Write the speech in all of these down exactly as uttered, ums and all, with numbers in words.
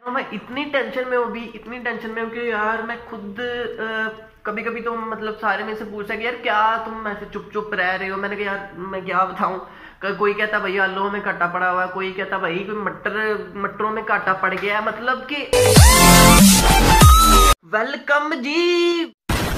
मैं इतनी टेंशन में हूँ भी इतनी टेंशन में हूँ कि यार मैं खुद कभी कभी तो मतलब सारे में से पूछता कि यार क्या तुम ऐसे चुप चुप रह रहे हो। मैंने कहा यार मैं क्या बताऊं। कोई कहता भाई आलू में काटा पड़ा हुआ है, कोई कहता भाई कोई मटर मटरों में काटा पड़ गया है। मतलब कि वेलकम जी,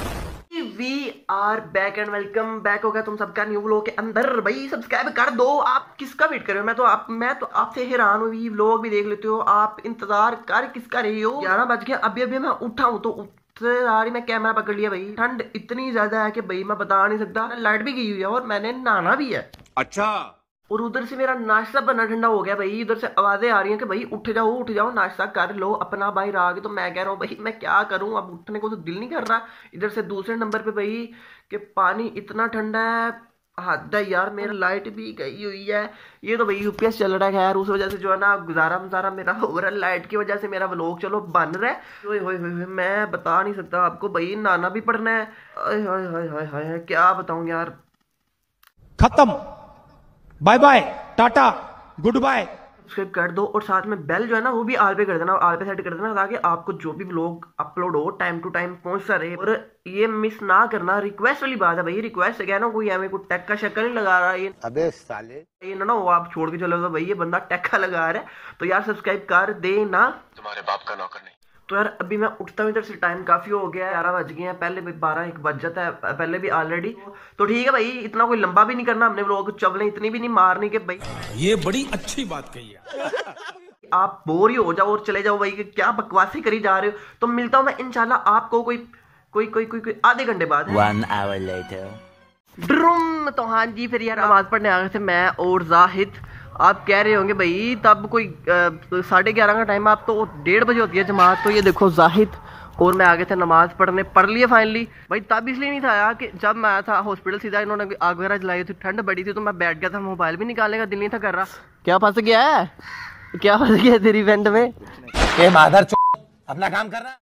we are back and welcome back हो गया तुम सबका न्यू व्लॉग के अंदर। भाई सब्सक्राइब कर दो। आप किसका वेट कर रहे हो? मैं तो आप मैं तो आपसे हैरान हूँ। व्लॉग भी देख लेते हो आप, इंतजार कर किसका रही हो? ग्यारह बज गया, अभी अभी मैं उठा हूँ तो उठते यार मैं कैमरा पकड़ लिया। भाई ठंड इतनी ज्यादा है कि भाई मैं बता नहीं सकता। लाइट भी गई हुई है और मैंने नहाना भी है। अच्छा। और उधर से मेरा नाश्ता बनना ठंडा हो गया। भाई इधर से आवाजें आ रही हैं कि भाई उठ जाओ उठ जाओ नाश्ता कर लो अपना। बाहर आ गए तो मैं कह रहा हूँ भाई मैं क्या करूँ, अब उठने को तो दिल नहीं कर रहा। इधर से दूसरे नंबर पे भाई कि पानी इतना ठंडा है, हद है यार। मेरा लाइट भी गई हुई है। ये तो भाई यूपीएस चल रहा है खैर, उस वजह से जो है ना गुजारा मुजारा मेरा हो रहा है। लाइट की वजह से मेरा व्लॉग चलो बन रहा है। ओए होए होए, मैं बता नहीं सकता आपको। भाई नहाना भी पड़ना है। हाय हाय हाय हाय हाय, क्या बताऊं यार। खत्म, bye bye tata goodbye. Subscribe कर दो और साथ में बेल जो है ना वो भी आल पे कर देना, आल पे सेट कर देना ताकि आपको जो भी व्लॉग अपलोड हो टाइम टू टाइम पहुंचता रहे। और ये मिस ना करना, रिक्वेस्ट वाली बात है भाई। रिक्वेस्ट है क्या ना, कोई हमें कोई टैग का शक्ल नहीं लगा रहा। ये अबे साले ये ना, ना वो आप छोड़ के चले तो भाई ये बंदा टैग का लगा रहा है। तो यार सब्सक्राइब कर देना, तुम्हारे बाप का नौकर नहीं। तो यार अभी मैं उठता हूँ इधर से, टाइम काफी हो गया है, ग्यारह बज गए हैं। पहले भी बारह एक बज जाता है पहले भी ऑलरेडी। तो ठीक है भाई, इतना कोई लंबा भी नहीं करना हमने व्लॉग, चवलें इतनी भी नहीं मारनी कि भाई। ये बड़ी अच्छी बात कही है। आप बोर ही हो जाओ और चले जाओ भाई कि क्या बकवासी करी जा रहे हो। तो मिलता हूँ मैं इंशाल्लाह आपको कोई कोई कोई कोई, कोई आधे घंटे बाद। One hour later. ड्रूम। तो हाँ जी, फिर यार नमाज पढ़ने आ गए थे मैं और जाहिद। आप कह रहे होंगे भाई तब कोई साढ़े ग्यारह का टाइम, आप तो डेढ़ बजे होती है जमात। तो ये देखो जाहिद और मैं आ गए थे नमाज पढ़ने, पढ़ लिए फाइनली। भाई तब इसलिए नहीं था आया कि जब मैं आया था हॉस्पिटल सीधा इन्होंने आग वगैरह जलाई थी, ठंड बड़ी थी तो मैं बैठ गया था, मोबाइल भी निकालने का दिल नहीं था कर रहा। क्या फंस गया है? क्या फंस गया तेरी इवेंट में? ए मादर चो, अपना काम कर रहा।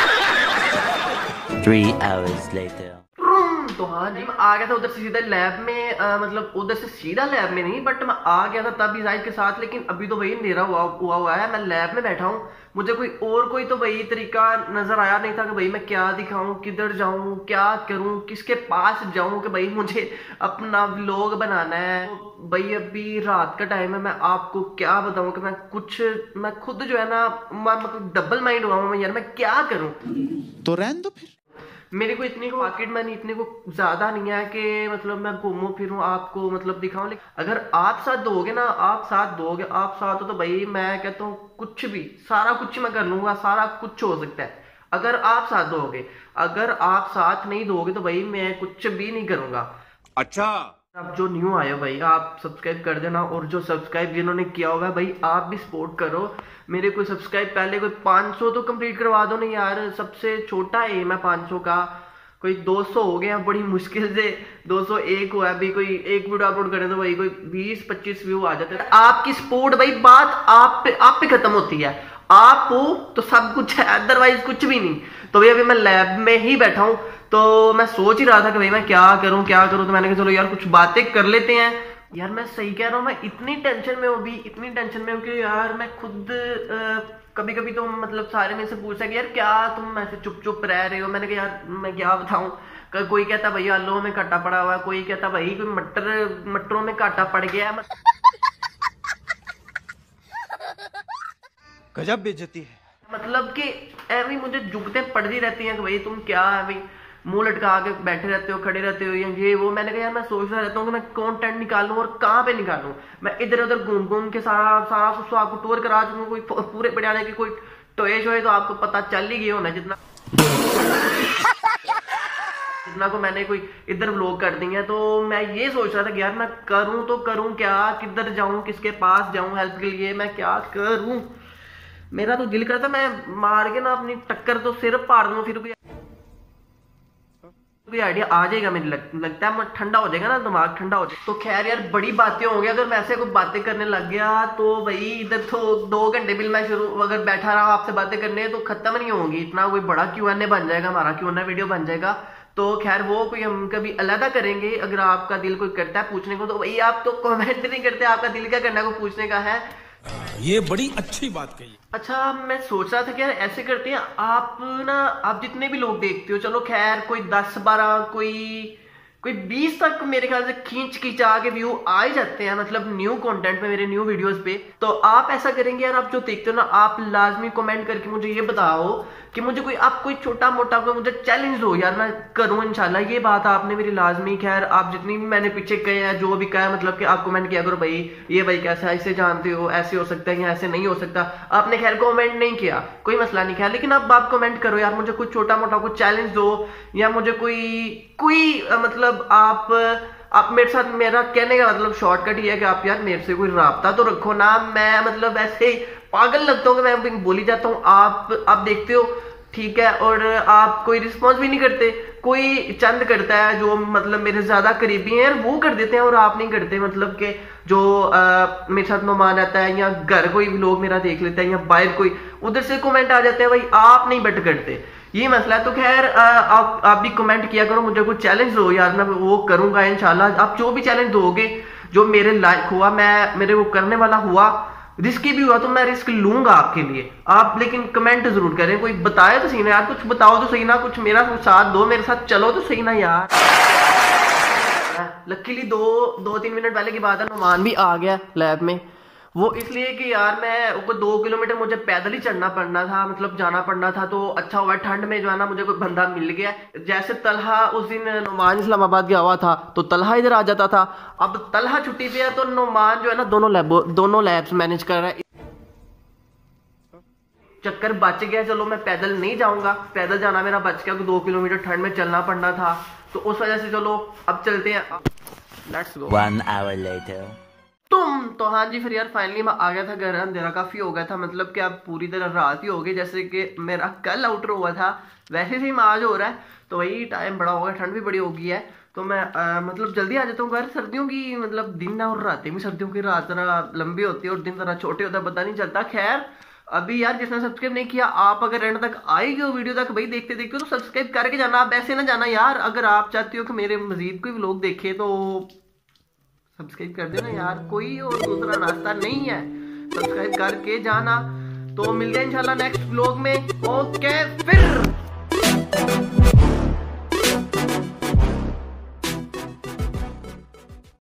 Three hours later. तो हाँ जी, मैं आ गया था उधर से सीधा लैब में। आ, मतलब उधर से सीधा लैब में नहीं, बट मैं आ गया था तभी जाहिद के साथ। लेकिन अभी तो भाई अंधेरा हुआ हुआ हुआ है, मैं लैब में बैठा हूँ। मुझे कोई और कोई तो भाई तरीका नजर आया नहीं था कि भाई मैं क्या दिखाऊं, किधर जाऊं, क्या करूं, किसके पास जाऊं कि भाई मुझे अपना व्लॉग बनाना है। तो भाई अभी रात का टाइम है, मैं आपको क्या बताऊं कि मैं कुछ मैं खुद जो है ना मतलब डबल माइंड हुआ हूं यार, मैं क्या करूं। तो रहने दो फिर। मेरे को इतनी को पॉकेट मनी इतने को ज्यादा नहीं है कि मतलब मैं घूमूं फिरूं आपको मतलब दिखाऊं। लेकिन अगर आप साथ दोगे ना, आप साथ दोगे, आप साथ हो तो भाई मैं कहता हूँ कुछ भी सारा कुछ मैं कर लूंगा, सारा कुछ हो सकता है अगर आप साथ दोगे। अगर आप साथ नहीं दोगे तो भाई मैं कुछ भी नहीं करूंगा। अच्छा। आप जो न्यू आए हो भाई आप सब्सक्राइब कर देना, और जो सब्सक्राइब जिन्होंने किया होगा भाई आप भी सपोर्ट करो। मेरे कोई सब्सक्राइब पहले कोई पाँच सौ तो कंप्लीट करवा दो ना यार, सबसे छोटा एम है पाँच सौ का। कोई दो सौ हो गया बड़ी मुश्किल से, दो सौ एक हुआ अभी। कोई एक वीडियो अपलोड करें तो भाई कोई बीस पच्चीस व्यू आ जाते हैं। आपकी सपोर्ट भाई, बात आप पे आप पे खत्म होती है। आप हो तो सब कुछ है, अदरवाइज कुछ भी नहीं। तो भाई अभी मैं लैब में ही बैठा हूँ, तो मैं सोच ही रहा था कि भाई मैं क्या करूं क्या करूं। तो मैंने कहा चलो यार कुछ बातें कर लेते हैं। यार मैं सही कह रहा हूँ, मैं इतनी टेंशन में हूँ भी इतनी टेंशन में हूँ कि यार मैं खुद कभी कभी तो मतलब सारे में से पूछता कि यार क्या तुम ऐसे चुप चुप रह रहे हो। मैंने कहा यार मैं क्या बताऊं। कोई कहता भाई आलू में काटा पड़ा हुआ है, कोई कहता भाई कोई मटर मटरों में काटा पड़ गया है। गजब बेइज्जती है। मतलब कि ऐसी मुझे जुगतें पड़ती रहती हैं कि भाई तुम क्या है भाई मुंह लटका के बैठे रहते हो, खड़े रहते हो, ये वो। मैंने कहा यार मैं सोचता रहता हूँ कि मैं कंटेंट निकालूं और कहाँ पे निकालूं। मैं इधर उधर घूम घूम के सारा सारा कुछ आपको टूर करा चुका हूं। कोई पूरे बढ़िया की कोई टोए शोए तो आपको पता चल ही गया होना जितना जितना को मैंने कोई इधर व्लॉग कर दी है। तो मैं ये सोच रहा था कि यार मैं करूं तो करूं क्या, किधर जाऊं, किसके पास जाऊं हेल्प के लिए, मैं क्या करूं। मेरा तो दिल करता मैं मार के ना अपनी टक्कर तो सिर्फ पाड़ दूं, फिर कोई कोई आइडिया आ जाएगा। मुझे लग, लगता है मैं ठंडा हो जाएगा ना, दिमाग ठंडा हो जाएगा। तो खैर यार बड़ी बातें होंगी। अगर मैं ऐसे कोई बातें करने लग गया तो भाई इधर तो दो घंटे बिल मैं शुरू अगर बैठा रहा आपसे बातें करने तो खत्म नहीं होंगी। इतना कोई बड़ा क्यू एन ए बन जाएगा, हमारा क्यू एन ए वीडियो बन जाएगा। तो खैर वो कोई हम कभी अलग करेंगे। अगर आपका दिल कोई करता है पूछने को तो भाई आप तो कमेंट नहीं करते, आपका दिल क्या करना को पूछने का है। ये बड़ी अच्छी बात कही। अच्छा, मैं सोच रहा था कि यार ऐसे करते हैं, आप ना आप जितने भी लोग देखते हो, चलो खैर कोई दस बारह कोई कोई बीस तक मेरे ख्याल से खींच खींचा के व्यू आ ही जाते हैं, मतलब न्यू कंटेंट पे, मेरे न्यू वीडियोस पे। तो आप ऐसा करेंगे यार, आप जो देखते हो ना, आप लाजमी कमेंट करके मुझे ये बताओ कि मुझे कोई आप कोई छोटा मोटा कोई मुझे चैलेंज दो यार, मैं करूं इंशाल्लाह। ये बात आपने मेरी लाजमी, खैर आप जितनी भी मैंने पीछे कहे हैं, जो भी कहा है, मतलब कि आप कमेंट किया करो भाई ये भाई कैसे ऐसे जानते हो, ऐसे हो सकता है या ऐसे नहीं हो सकता। आपने खैर कमेंट नहीं किया, कोई मसला नहीं, खैर लेकिन अब आप कमेंट करो यार, मुझे कुछ छोटा मोटा कुछ चैलेंज दो, या मुझे कोई कोई मतलब आप आप मेरे साथ, मेरा कहने का मतलब शॉर्टकट ये है कि आप यार मेरे से कोई राब्ता तो रखो ना। मैं मतलब ऐसे ही पागल लगता हूँ कि मैं बोली जाता हूँ, आप आप देखते हो ठीक है, और आप कोई रिस्पॉन्स भी नहीं करते। कोई चंद करता है जो मतलब मेरे ज्यादा करीबी हैं, वो कर देते हैं और आप नहीं करते। मतलब के जो आ, मेरे साथ मेहमान आता है या घर कोई भी लोग मेरा देख लेता है या बाहर कोई, उधर से कमेंट आ जाते हैं, भाई आप नहीं बट करते, ये मसला है। तो खैर आप आप भी कमेंट किया करो, मुझे कोई चैलेंज दो यार, मैं वो करूंगा इंशाल्लाह। आप जो भी चैलेंज दोगे जो मेरे लायक हुआ, मैं मेरे वो करने वाला हुआ, रिस्की भी हुआ तो मैं रिस्क लूंगा आपके लिए। आप लेकिन कमेंट जरूर करें, कोई बताए तो सही ना यार, कुछ बताओ तो सही ना, कुछ मेरा साथ दो, मेरे साथ चलो तो सही ना यार। लकीली दो दो तीन मिनट पहले की बात है, मेहमान भी आ गया लैब में। वो इसलिए कि यार मैं ऊपर दो किलोमीटर मुझे पैदल ही चढ़ना पड़ना था, मतलब जाना पड़ना था। तो अच्छा हुआ ठंड में जो है ना मुझे कोई बंदा मिल गया। जैसे तलहा उस दिन नुमान इस्लामाबाद गया हुआ था तो तलहा इधर आ जाता था, अब तलहा छुट्टी पे है तो नुमान जो है ना दोनों लैब दोनों लैब्स मैनेज कर रहा है। चक्कर बच गया, चलो मैं पैदल नहीं जाऊंगा, पैदल जाना मेरा बच गया, दो किलोमीटर ठंड में चलना पड़ना था, तो उस वजह से चलो अब चलते हैं, let's go. One hour later. तुम तो हाँ जी, फिर यार फाइनली मैं आ गया था घर, अंधेरा काफी हो गया था, मतलब कि अब पूरी तरह रात ही हो गई, जैसे कि मेरा कल आउटर हुआ था वैसे ही आज हो रहा है, तो वही टाइम बड़ा हो गया, ठंड भी बड़ी हो गई है, तो मैं आ, मतलब जल्दी आ जाता हूँ घर। सर्दियों की मतलब दिन और रातें भी, सर्दियों की रात जरा लंबी होती है और दिन जरा छोटे होता है, पता नहीं चलता। खैर अभी यार जिसने सब्सक्राइब नहीं किया, आप अगर एंड तक आए गए हो वीडियो तक, भाई देखते देखते तो सब्सक्राइब करके जाना, आप ऐसे ना जाना यार। अगर आप चाहते हो कि मेरे मजीद कोई व्लॉग देखे तो सब्सक्राइब कर देना यार, कोई और दूसरा रास्ता नहीं है, सब्सक्राइब करके जाना। तो मिलते हैं इंशाल्लाह नेक्स्ट व्लॉग में, ओके फिर।